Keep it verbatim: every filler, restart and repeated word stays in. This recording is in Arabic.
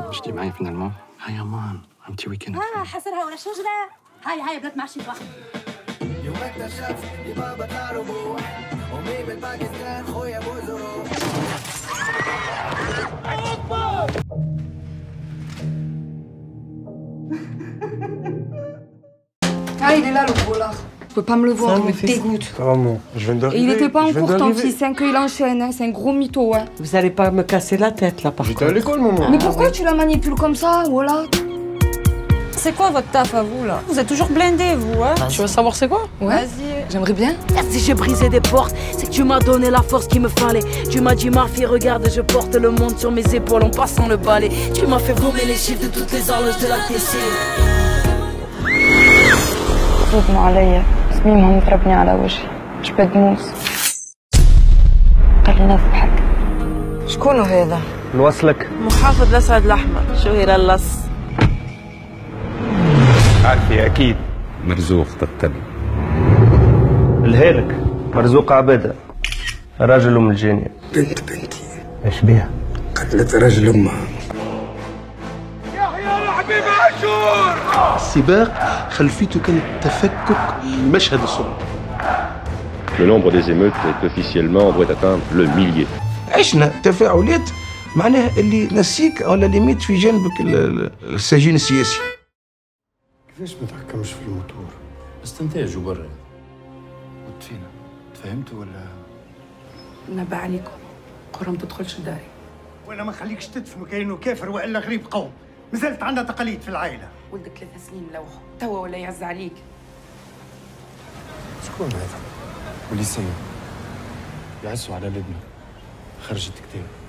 باش تجي معايا فينالمون؟ هيا مان عمتي ويكند. اه حسرها ولا شجره. هاي هاي بدات مع شي واحد. يوم اكتشفت بابا تعربوا امي بالباكستان خويا بوزرو. Ah, il est là, le gros lard. Je peux pas me le voir, il me dégoûte. Vraiment, je viens d'arriver. Et il était pas en cours, ton fils, hein, qu'il enchaîne, hein, c'est un gros mytho, hein. Vous allez pas me casser la tête, là, par contre. J'étais à l'école, maman. Mais pourquoi tu la manipules comme ça, voilà? C'est quoi votre taf à vous, là? Vous êtes toujours blindés, vous, hein? Tu veux savoir c'est quoi? Ouais, j'aimerais bien. Si j'ai brisé des portes, c'est que tu m'as donné la force qu'il me fallait. Tu m'as dit, ma fille, regarde, je porte le monde sur mes épaules en passant le balai. Tu m'as fait vomir les chiffres de toutes les horloges de la T C. صوتنا عليا سميمها متربني على وجهي جبد موس خلينا نضحك. شكونه هذا؟ نوصلك. محافظ الأسعد الأحمر، شو هي اللص؟ عارفي أكيد. مرزوق تتبع. الهالك مرزوق عبادة راجل أم الجانية. بنت بنتي ايش بيها؟ قتلت رجل أمها. السباق خلفيته كانت تفكك مشهد الصلح. Le nombre des émeutes est officiellement doit atteindre le millier. عشنا تفاعلات معناها اللي نسيك ولا اللي ميت في جانبك السجين السياسي. كيفاش ما تحكمش في الموتور؟ استنتاجوا برا. وطفينا، تفهمتوا ولا؟ نبه عليكم، قرى ما تدخلش داري. وانا ما خليكش تدفنوا كأنه كافر والا غريب قوم. مازالت عندنا تقاليد في العائله. ولدك ثلاث سنين ملوحه، توا ولا يعز عليك. شكون هذا؟ وليسية يعزوا على لبنى خرجت كتاب.